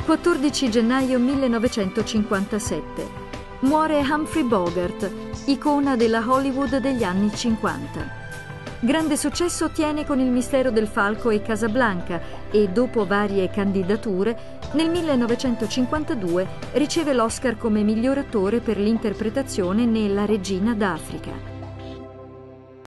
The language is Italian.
14 gennaio 1957. Muore Humphrey Bogart, icona della Hollywood degli anni 50. Grande successo ottiene con Il mistero del falco e Casablanca e, dopo varie candidature, nel 1952 riceve l'Oscar come miglior attore per l'interpretazione nella Regina d'Africa.